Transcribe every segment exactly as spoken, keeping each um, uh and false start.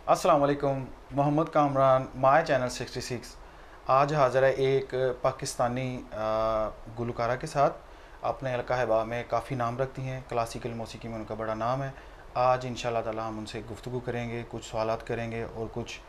अस्सलाम वालेकुम। Mohammad Kamran, my channel sixty six आज हाज़िर है एक पाकिस्तानी गुलकारा के साथ। अपने अलकाहबा में काफ़ी नाम रखती हैं, क्लासिकल मौसीकी में उनका बड़ा नाम है। आज इंशाल्लाह ताला हम उनसे गुफ्तगू करेंगे, कुछ सवालात करेंगे और कुछ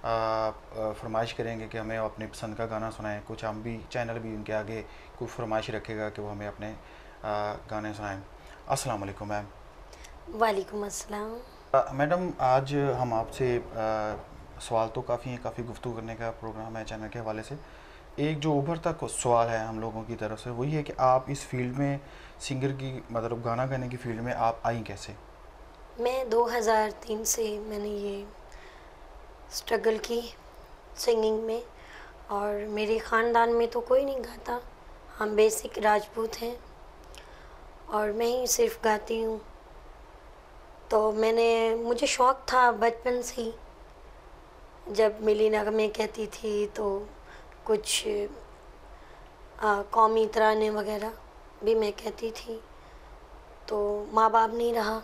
फरमाइश करेंगे कि हमें अपने पसंद का गाना सुनाएं। कुछ हम भी चैनल भी उनके आगे कुछ फरमाइश रखेगा कि वो हमें अपने आ, गाने सुनाएं। अस्सलाम वालेकुम मैम। वालेकुम अस्सलाम। मैडम, आज हम आपसे सवाल तो काफ़ी हैं, काफ़ी गुफ्तगू करने का प्रोग्राम है चैनल के हवाले से। एक जो उभरता सवाल है हम लोगों की तरफ से वही है कि आप इस फील्ड में, सिंगर की मतलब गाना गाने की फील्ड में आप आई कैसे? मैं दो हज़ार तीन से मैंने ये स्ट्रगल की सिंगिंग में, और मेरे ख़ानदान में तो कोई नहीं गाता। हम बेसिक राजपूत हैं और मैं ही सिर्फ गाती हूँ। तो मैंने मुझे शौक़ था बचपन से ही। जब मिली नगमे कहती थी तो कुछ आ, कौमी तराने वगैरह भी मैं कहती थी। तो माँ बाप नहीं रहा,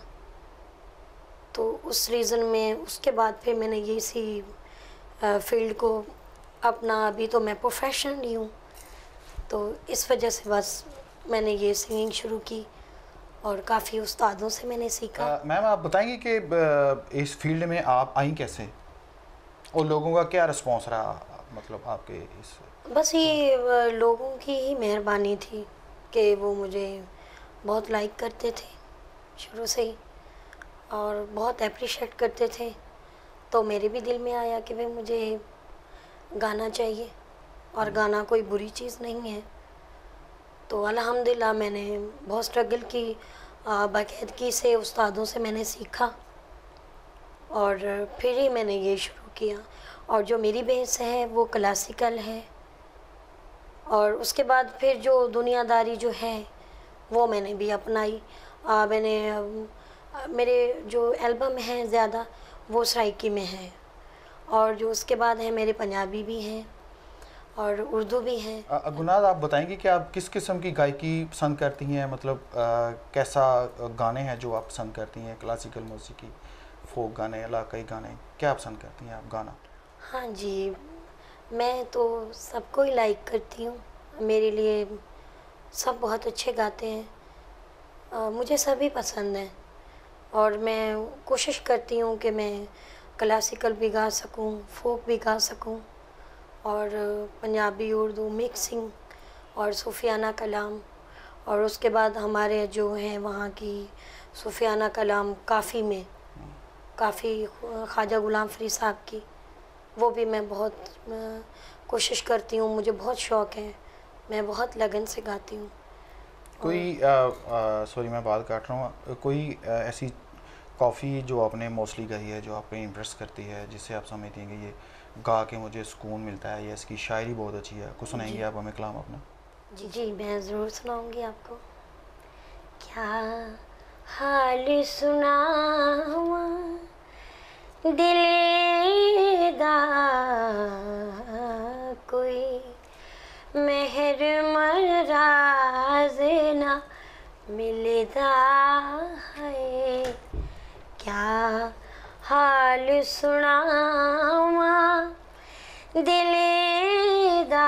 तो उस रीज़न में उसके बाद फिर मैंने ये सी फील्ड को अपना, अभी तो मैं प्रोफेशनल हूँ, तो इस वजह से बस मैंने ये सिंगिंग शुरू की और काफ़ी उस्तादों से मैंने सीखा। मैम, आप बताएंगे कि इस फील्ड में आप आई कैसे और लोगों का क्या रिस्पांस रहा, मतलब आपके इस? बस ये लोगों की ही मेहरबानी थी कि वो मुझे बहुत लाइक करते थे शुरू से ही और बहुत अप्रिशिएट करते थे। तो मेरे भी दिल में आया कि भाई मुझे गाना चाहिए और गाना कोई बुरी चीज़ नहीं है। तो अल्हम्दुलिल्लाह मैंने बहुत स्ट्रगल की, बाकायदगी से उस्तादों से मैंने सीखा और फिर ही मैंने ये शुरू किया। और जो मेरी बेस है वो क्लासिकल है, और उसके बाद फिर जो दुनियादारी जो है वो मैंने भी अपनाई। आ, मैंने आ, मेरे जो एल्बम हैं ज़्यादा वो सराइकी में है, और जो उसके बाद है मेरे पंजाबी भी हैं और उर्दू भी हैं। गुनाज, आप बताएंगे कि आप किस किस्म की गायकी पसंद करती हैं, मतलब आ, कैसा गाने हैं जो आप पसंद करती हैं? क्लासिकल मौसीकी, फोक गाने, इलाकाई गाने, क्या पसंद करती हैं आप गाना? हाँ जी, मैं तो सबको ही लाइक करती हूँ। मेरे लिए सब बहुत अच्छे गाते हैं, आ, मुझे सभी पसंद हैं और मैं कोशिश करती हूँ कि मैं क्लासिकल भी गा सकूँ, फोक भी गा सकूँ, और पंजाबी उर्दू मिक्सिंग और सूफियाना कलाम। और उसके बाद हमारे जो हैं वहाँ की सूफियाना कलाम काफ़ी में काफ़ी ख्वाजा गुलाम फ़रीद साहब की, वो भी मैं बहुत कोशिश करती हूँ। मुझे बहुत शौक़ है, मैं बहुत लगन से गाती हूँ। कोई सॉरी मैं बात काट रहा हूँ, कोई आ, ऐसी कॉफ़ी जो आपने मोस्टली गाई है जो आपको इम्प्रेस करती है, जिससे आप समझती हैं कि ये गा के मुझे सुकून मिलता है, या इसकी शायरी बहुत अच्छी है? कुछ सुनाएंगे आप हमें कलाम अपना? जी जी मैं ज़रूर सुनाऊंगी आपको। क्या हाल सुनावा दिल दा कोई मेहर मराज ना मिलदा है। क्या हाल सुनावा दिल दा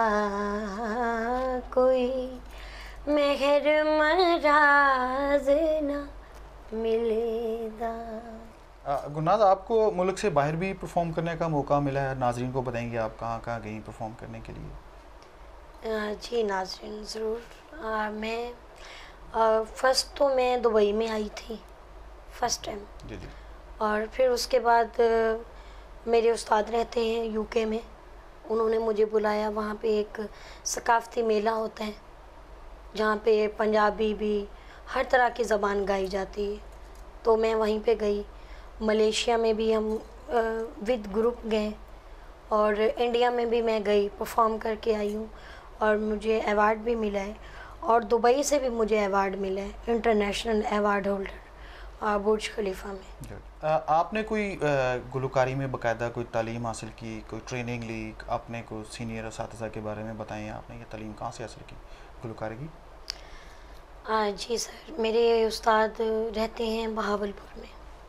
कोई मेहर मराज ना मिलेदा। गुनाज, आपको मुल्क से बाहर भी परफॉर्म करने का मौका मिला है? नाजरीन को बताएंगे आप कहाँ कहाँ गई परफॉर्म करने के लिए? आ, जी नाजरीन ज़रूर। मैं आ, फ़र्स्ट तो मैं दुबई में आई थी फ़र्स्ट टाइम, जी जी। और फिर उसके बाद आ, मेरे उस्ताद रहते हैं यूके में, उन्होंने मुझे बुलाया। वहाँ पे एक सकाफ़ती मेला होता है जहाँ पे पंजाबी भी हर तरह की ज़बान गाई जाती है, तो मैं वहीं पे गई। मलेशिया में भी हम विद ग्रुप गए, और इंडिया में भी मैं गई, परफॉर्म करके आई हूँ और मुझे अवार्ड भी मिला है। और दुबई से भी मुझे अवार्ड मिला है, international award holder Burj Khalifa में। आ, आपने कोई गुलकारी में बाकायदा कोई तालीम हासिल की, कोई ट्रेनिंग ली? आपने कोई सीनियर असातिज़ा के बारे में बताएं, आपने ये तालीम कहाँ से हासिल की गुलकारी की? आ, जी सर, मेरे उस्ताद रहते हैं बहावलपुर में,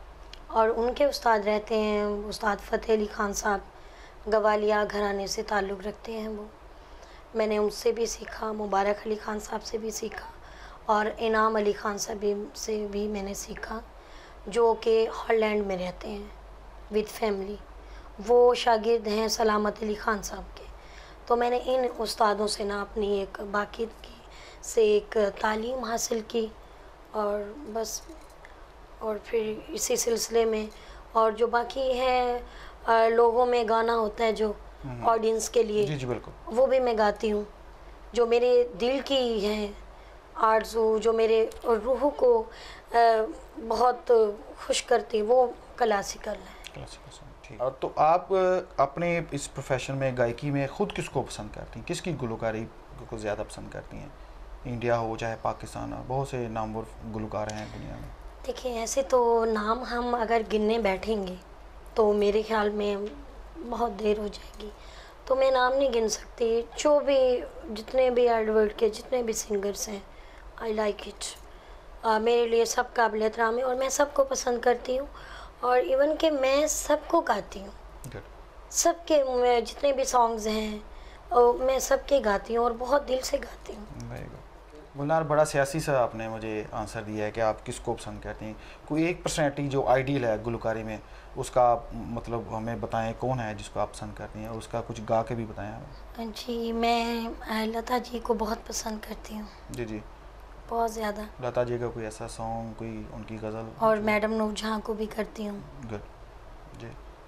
और उनके उस्ताद रहते हैं उस्ताद फ़तेह अली ख़ान साहब, गवालिया घराने से ताल्लुक़ रखते हैं वो। मैंने उनसे भी सीखा, मुबारक अली ख़ान साहब से भी सीखा और इनाम अली ख़ान साहब भी से भी मैंने सीखा, जो कि हॉलैंड में रहते हैं विद फैमिली। वो शागिर्द हैं सलामत अली ख़ान साहब के। तो मैंने इन उस्तादों से ना अपनी एक बाकायदगी से एक तालीम हासिल की और बस, और फिर इसी सिलसिले में और जो बाकी है अ, लोगों में गाना होता है जो ऑडियंस के लिए, जी जी बिल्कुल, वो भी मैं गाती हूँ। जो मेरे दिल की है आरज़ू, जो मेरे रूह को अ, बहुत खुश करती है, वो क्लासिकल है। क्लासिकल सॉन्ग, ठीक। और तो आप अ, अपने इस प्रोफेशन में गायकी में ख़ुद किसको पसंद करती हैं, किसकी गुलकारी को ज़्यादा पसंद करती हैं? इंडिया हो चाहे पाकिस्तान हो, बहुत से नामवर गुलकार हैं दुनिया में। देखिए, ऐसे तो नाम हम अगर गिनने बैठेंगे तो मेरे ख़्याल में बहुत देर हो जाएगी, तो मैं नाम नहीं गिन सकती। जो भी जितने भी एडवर्ड के जितने भी सिंगर्स हैं, आई लाइक इट। मेरे लिए सब काबिल एहतराम है और मैं सबको पसंद करती हूँ और इवन कि मैं सबको गाती हूँ। Good. सबके मैं जितने भी सॉन्ग्स हैं अ, मैं सबके गाती हूँ और बहुत दिल से गाती हूँ। Very good. गुलनार, बड़ा सियासी सा आपने मुझे आंसर दिया है कि आप किसको पसंद करती हैं। कोई एक पर्सनैलिटी जो आइडियल है गुलकारी में, उसका आप मतलब हमें बताएं, कौन है जिसको आप पसंद करती हैं, उसका कुछ गा के भी बताएं हमें। जी, मैं अ, लता जी को बहुत पसंद करती हूँ, जी जी। बहुत ज़्यादा। लता जी का कोई ऐसा सॉन्ग, कोई उनकी गज़ल? और मैडम नूरजहाँ को भी करती हूँ। गुड जी।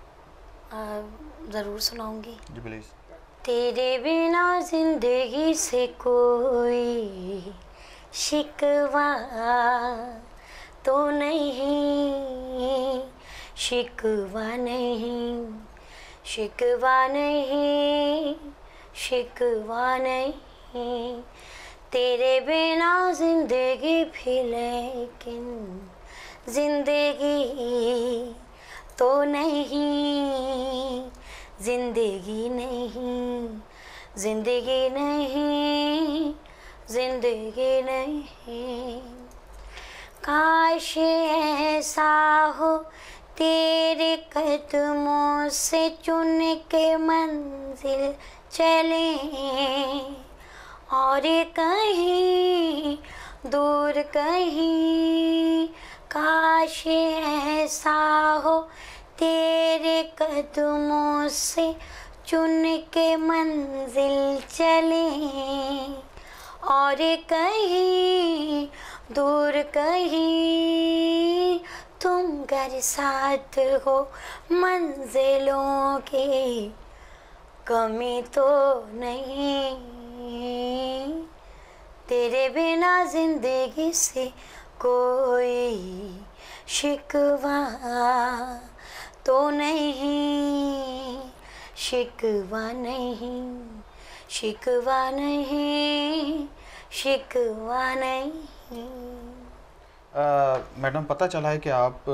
ज़रूर सुनाऊंगी। जी प्लीज़। तेरे बिना जिंदगी से कोई शिकवा तो नहीं, शिकवा नहीं, शिकवा नहीं, शिकवा नहीं। तेरे बिना जिंदगी भी लेकिन जिंदगी तो नहीं, जिंदगी नहीं, जिंदगी नहीं, जिंदगी नहीं। काश ऐसा हो तेरे कदमों से चुन के मंजिल चले और कहीं दूर कहीं। काश ऐसा हो तेरे कदमों से चुन के मंजिल चले और कहीं दूर कहीं। तुम घर साथ हो मंजिलों की कमी तो नहीं। तेरे बिना जिंदगी से कोई शिकवा तो नहीं, शिकवा नहीं, शिकवा नहीं, शिकवा नहीं। मैडम, पता चला है कि आप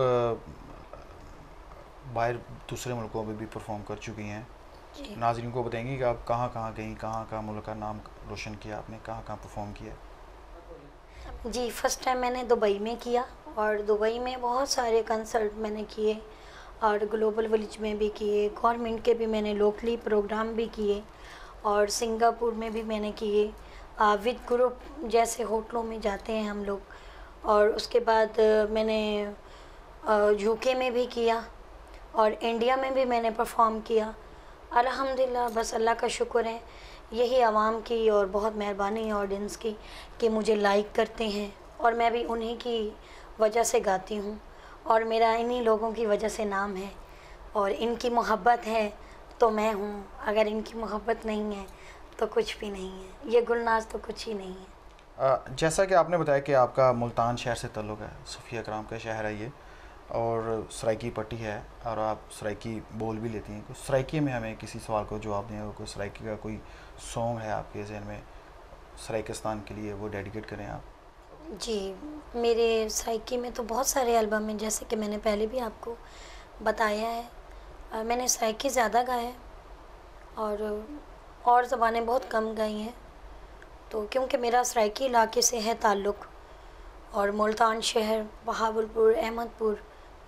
बाहर दूसरे मुल्कों में भी परफॉर्म कर चुकी हैं। नाज़रीन को बताएंगी कि आप कहाँ कहाँ गई, कहाँ कहाँ मुल्क का नाम रोशन किया आपने, कहाँ कहाँ परफॉर्म किया? जी, फर्स्ट टाइम मैंने दुबई में किया और दुबई में बहुत सारे कंसर्ट मैंने किए और ग्लोबल विलेज में भी किए, गवर्नमेंट के भी मैंने लोकली प्रोग्राम भी किए और सिंगापुर में भी मैंने किए विद ग्रुप जैसे होटलों में जाते हैं हम लोग। और उसके बाद मैंने यूके में भी किया और इंडिया में भी मैंने परफॉर्म किया। अल्हम्दुलिल्लाह, बस अल्लाह का शुक्र है, यही आवाम की और बहुत मेहरबानी है ऑडियंस की कि मुझे लाइक करते हैं और मैं भी उन्हीं की वजह से गाती हूँ और मेरा इन्हीं लोगों की वजह से नाम है और इनकी मोहब्बत है तो मैं हूँ। अगर इनकी मोहब्बत नहीं है तो कुछ भी नहीं है, ये गुलनाज तो कुछ ही नहीं है। आ, जैसा कि आपने बताया कि आपका मुल्तान शहर से ताल्लुक़ है, सूफिया कराम का शहर है ये, और सराइकी पट्टी है और आप सराइकी बोल भी लेती हैं। कुछ सराइकी में हमें किसी सवाल को जवाब दें, कोई सराइकी का कोई सॉन्ग है आपके जहन में सराइकिस्तान के लिए, वो डेडिकेट करें आप। जी, मेरे सराइकी में तो बहुत सारे एल्बम हैं, जैसे कि मैंने पहले भी आपको बताया है। आ, मैंने सराइकी ज़्यादा गाया है और और ज़बानें बहुत कम गाई हैं, तो क्योंकि मेरा सराइकी इलाके से है ताल्लुक़ और मुल्तान शहर, बहावलपुर, अहमदपुर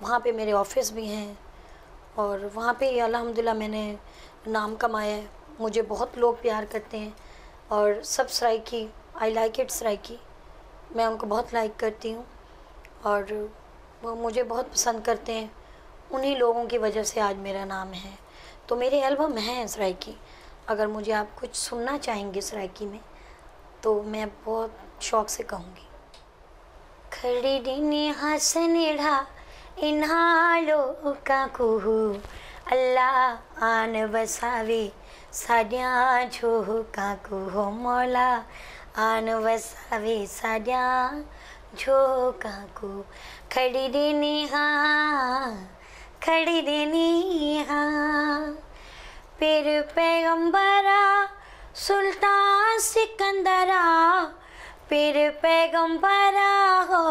वहाँ पे मेरे ऑफिस भी हैं और वहाँ पे अल्हम्दुलिल्लाह मैंने नाम कमाया है। मुझे बहुत लोग प्यार करते हैं और सब Saraiki, I like it Saraiki, मैं उनको बहुत लाइक करती हूँ और वो मुझे बहुत पसंद करते हैं। उन्हीं लोगों की वजह से आज मेरा नाम है। तो मेरे एल्बम हैं सराइकी, अगर मुझे आप कुछ सुनना चाहेंगे सराइकी में तो मैं बहुत शौक़ से कहूँगी। खड़ी डिनी हसनिढ़ा इन्हालो का कुहू अल्लाह आन बसावे साड्या झो का कुहो मौला आन बसावे साड्या झो का को खड़ी डिनी हाँ खड़ी डिनी हाँ फिर पैगंबरा सुल्तान सिकंदरा फिर पैगंबरा हो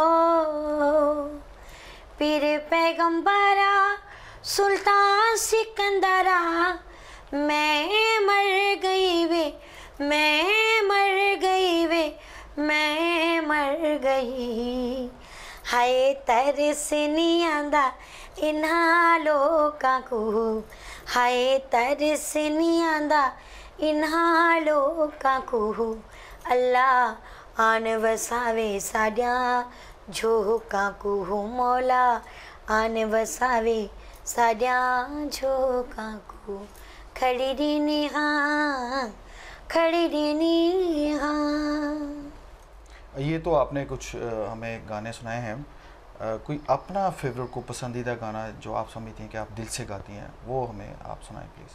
फिर पैगंबरा सुल्तान सिकंदरा मैं मर गई वे मैं मर गई वे मैं मर गई हाय तरस नहीं आंदा इन्हां लोकां को हाय तरस नहीं आंदा इन्हां लोकां को अल्लाह आन वसावे साड्या झोकां को मौला आन वसावे साड्या झोकां को खड़ी डिनी हाँ खड़ी डिनी हाँ। ये तो आपने कुछ अ, हमें गाने सुनाए हैं। अ, कोई अपना फेवरेट को पसंदीदा गाना जो आप समझती हैं कि आप दिल से गाती हैं वो हमें आप सुनाएं प्लीज़।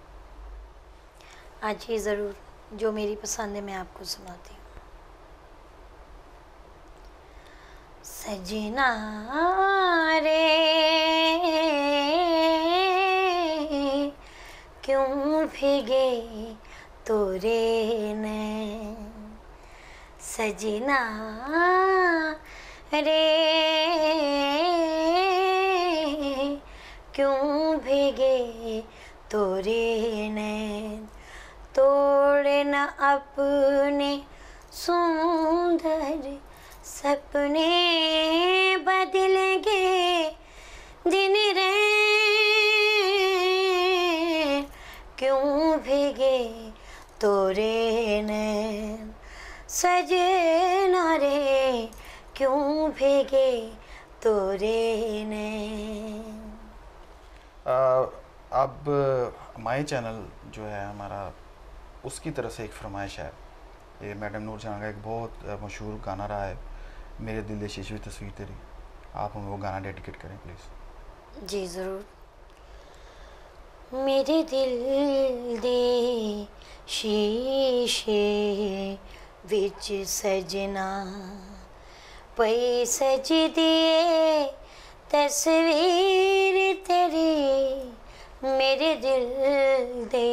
हाँ जी ज़रूर, जो मेरी पसंद है मैं आपको सुनाती हूँ। सजना रे क्यों भीगे तोरे नैन सजना रे क्यों भीगे तोरे नैन तोड़े न अपने सुंदर सपने बदलेंगे दिन रे क्यों भीगे तोरे नैन सजना रे क्यों भीगे तोरे नैन। अब माई चैनल जो है हमारा उसकी तरफ से एक फरमाइश है। ये मैडम नूर जहां का एक बहुत मशहूर गाना रहा है, मेरे दिल दे शीशे तस्वीर तेरी, आप हमें वो गाना डेडिकेट करें प्लीज़। जी ज़रूर। मेरे दिल दे शीशे विच सजना पई सज दिए तस्वीर तेरी मेरे दिल दे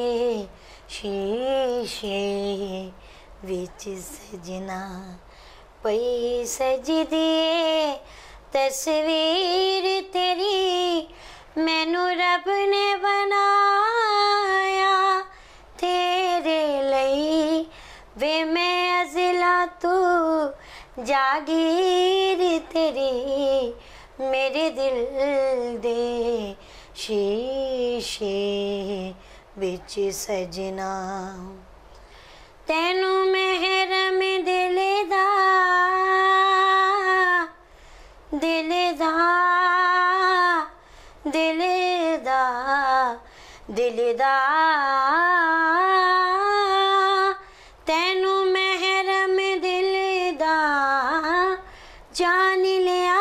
शीशे विच सजना पई सज दिए तस्वीर तेरी मैनू रब ने बनाया तेरे लई वे मैं अज़ला तू जागीर तेरी मेरे दिल दे शीशे विच सजना तैनू महरम दिल दा दिल दा दिल दा दिल दा तैनू महरम दिल दा जान लिया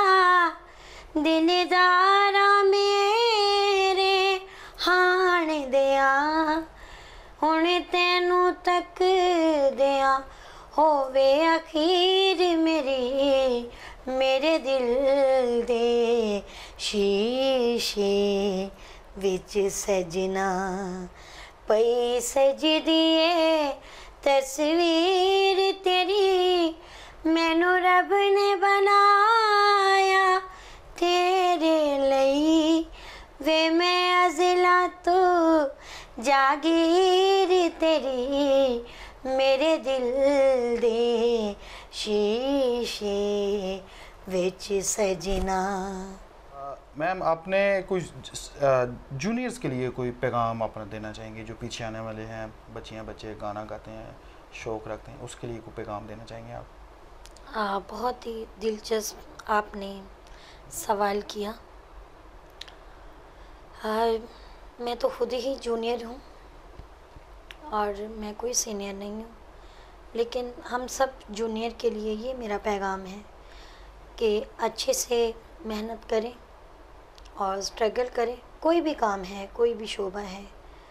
दिलदारा मेरे हाण दिया हुण तैनू तक दिया होवे अखीर मेरी मेरे दिल दे शीशे विच सजना पई सज दिए तस्वीर तेरी मैनू रब ने बनाया तेरे लई वे मैं अज़ला तो जागीर तेरी मेरे दिल दे शीशे विच सजना। मैम आपने कुछ जूनियर्स के लिए कोई पैगाम अपना देना चाहेंगे जो पीछे आने वाले हैं, बच्चियां बच्चे गाना गाते हैं, शौक़ रखते हैं, उसके लिए कोई पैगाम देना चाहेंगे आप? आ, बहुत ही दिलचस्प आपने सवाल किया। आ, मैं तो खुद ही जूनियर हूँ और मैं कोई सीनियर नहीं हूँ, लेकिन हम सब जूनियर के लिए ये मेरा पैगाम है कि अच्छे से मेहनत करें और स्ट्रगल करें। कोई भी काम है, कोई भी शोबा है,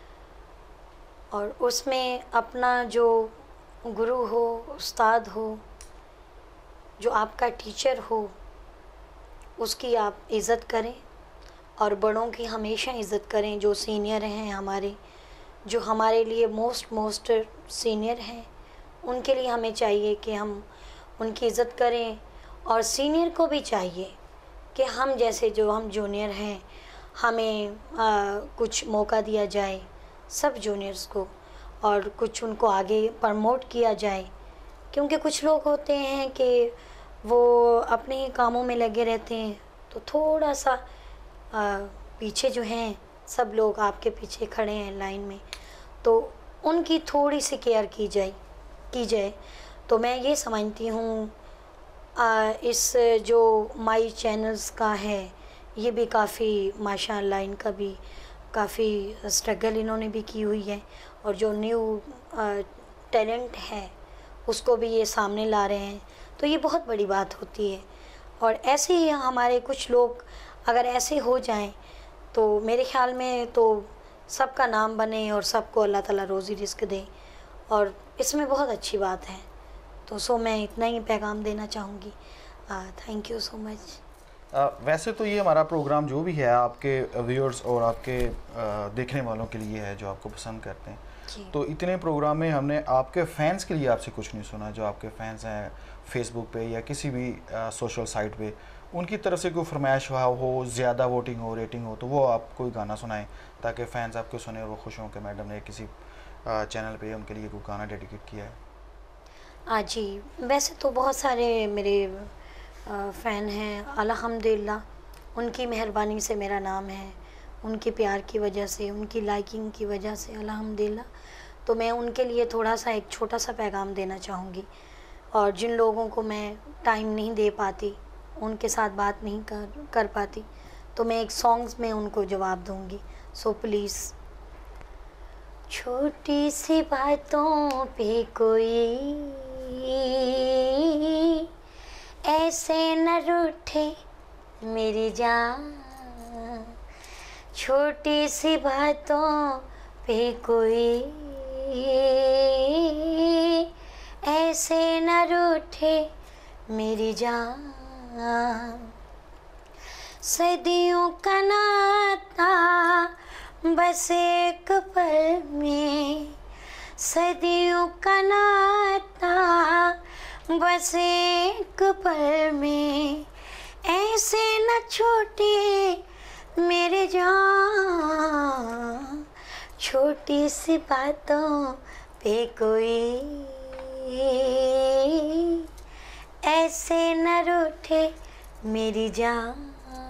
और उसमें अपना जो गुरु हो, उस्ताद हो, जो आपका टीचर हो, उसकी आप इज़्ज़त करें और बड़ों की हमेशा इज़्ज़त करें। जो सीनियर हैं हमारे, जो हमारे लिए मोस्ट मोस्ट सीनियर हैं, उनके लिए हमें चाहिए कि हम उनकी इज़्ज़त करें, और सीनियर को भी चाहिए कि हम जैसे जो हम जूनियर हैं, हमें आ, कुछ मौका दिया जाए सब जूनियर्स को, और कुछ उनको आगे प्रमोट किया जाए। क्योंकि कुछ लोग होते हैं कि वो अपने ही कामों में लगे रहते हैं, तो थोड़ा सा आ, पीछे जो हैं सब लोग आपके पीछे खड़े हैं लाइन में, तो उनकी थोड़ी सी केयर की जाए की जाए तो मैं ये समझती हूँ आ, इस जो माई चैनल्स का है, ये भी काफ़ी माशाअल्लाह, इनका भी काफ़ी स्ट्रगल इन्होंने भी की हुई है, और जो न्यू टैलेंट है उसको भी ये सामने ला रहे हैं, तो ये बहुत बड़ी बात होती है। और ऐसे ही हमारे कुछ लोग अगर ऐसे हो जाएं तो मेरे ख़्याल में तो सबका नाम बने और सबको अल्लाह ताला रोज़ी रिज़्क़ दे, और इसमें बहुत अच्छी बात है। तो सो मैं इतना ही पैगाम देना चाहूँगी। Thank you so much. वैसे तो ये हमारा प्रोग्राम जो भी है आपके व्यूअर्स और आपके आ, देखने वालों के लिए है, जो आपको पसंद करते हैं। तो इतने प्रोग्राम में हमने आपके फैंस के लिए आपसे कुछ नहीं सुना। जो आपके फैंस हैं फेसबुक पे या किसी भी आ, सोशल साइट पे, उनकी तरफ से कोई फरमाइश हुआ हो, ज़्यादा वोटिंग हो, रेटिंग हो, तो वो आप कोई गाना सुनाएं ताकि फ़ैन्स आपको सुने और वो खुश हों कि मैडम ने किसी चैनल पे उनके लिए कोई गाना डेडिकेट किया है। हाँ जी, वैसे तो बहुत सारे मेरे फ़ैन हैं, अल्हम्दुलिल्लाह उनकी मेहरबानी से मेरा नाम है, उनके प्यार की वजह से, उनकी लाइकिंग की वजह से अल्हम्दुलिल्लाह। तो मैं उनके लिए थोड़ा सा एक छोटा सा पैगाम देना चाहूँगी, और जिन लोगों को मैं टाइम नहीं दे पाती, उनके साथ बात नहीं कर कर पाती, तो मैं एक सॉन्ग्स में उनको जवाब दूँगी। सो प्लीज़, छोटी सी बातों पे कोई ऐसे न रूठे मेरी जान, छोटी सी बातों पे कोई ऐसे न रूठे मेरी जान, सदियों का नाता बस एक पल में, सदियों का नाता बस एक पल में, ऐसे न छूटे मेरे जान, छोटी सी बातों पे कोई ऐसे न रूठे मेरी जान।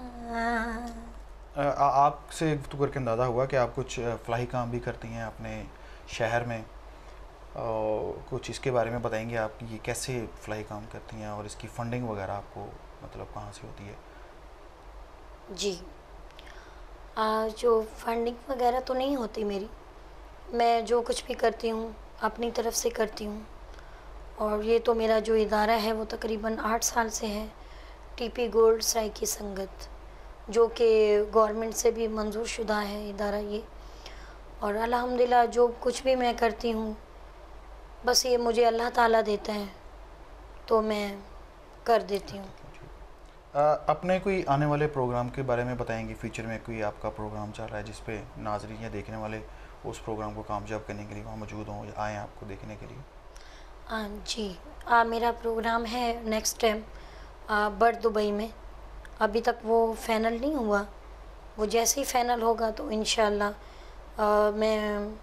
आपसे तो करके अंदाज़ा हुआ कि आप कुछ फ़लाही काम भी करती हैं अपने शहर में, और कुछ इसके बारे में बताएंगे आप कि ये कैसे फ़लाही काम करती हैं और इसकी फ़ंडिंग वगैरह आपको मतलब कहाँ से होती है? जी, आ, जो फंडिंग वगैरह तो नहीं होती मेरी, मैं जो कुछ भी करती हूँ अपनी तरफ से करती हूँ, और ये तो मेरा जो इदारा है वो तकरीबन आठ साल से है, टीपी गोल्ड सराइकी संगत, जो कि गवर्नमेंट से भी मंजूर शुदा है इदारा ये। और अल्हम्दुलिल्लाह जो कुछ भी मैं करती हूँ बस ये मुझे अल्लाह ताला देता है, तो मैं कर देती हूँ। अपने कोई आने वाले प्रोग्राम के बारे में बताएंगे? फ्यूचर में कोई आपका प्रोग्राम चल रहा है जिस पे नाज़रीन या देखने वाले उस प्रोग्राम को कामयाब करने के लिए वहाँ मौजूद हों या आएँ आपको देखने के लिए? हाँ जी, आ, मेरा प्रोग्राम है नेक्स्ट टाइम बर्ड दुबई में। अभी तक वो फाइनल नहीं हुआ, वो जैसे ही फाइनल होगा तो इंशाल्लाह मैं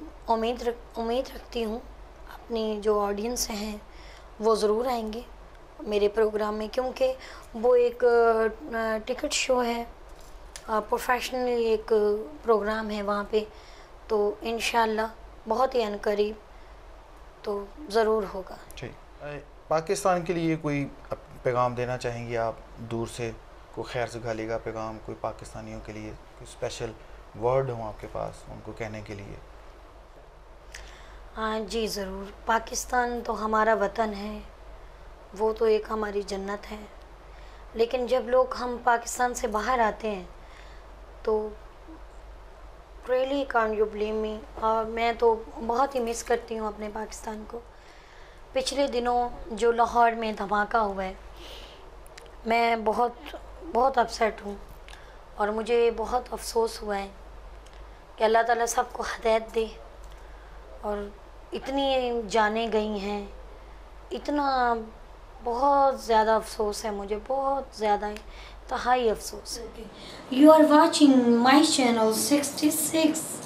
उम्मीद रख उम्मीद रखती हूँ अपनी जो ऑडियंस हैं वो ज़रूर आएंगे मेरे प्रोग्राम में, क्योंकि वो एक टिकट शो है, प्रोफेशनली एक प्रोग्राम है वहाँ पे, तो इंशाल्लाह बहुत ही अनकरीब तो ज़रूर होगा। ठीक। अ, पाकिस्तान के लिए कोई अप- पैगाम देना चाहेंगी आप, दूर से कोई खैर सगाली का पैगाम, कोई पाकिस्तानियों के लिए कोई स्पेशल वर्ड हो आपके पास उनको कहने के लिए? हाँ जी, ज़रूर। पाकिस्तान तो हमारा वतन है, वो तो एक हमारी जन्नत है। लेकिन जब लोग हम पाकिस्तान से बाहर आते हैं तो really can't you blame me, और मैं तो बहुत ही मिस करती हूँ अपने पाकिस्तान को। पिछले दिनों जो लाहौर में धमाका हुआ है, मैं बहुत बहुत अपसेट हूँ और मुझे बहुत अफसोस हुआ है कि अल्लाह ताला सबको हिदायत दे। और इतनी जानें गई हैं, इतना बहुत ज़्यादा अफसोस है मुझे, बहुत ज़्यादा इंतहाई अफसोस है। You are watching my channel sixty six.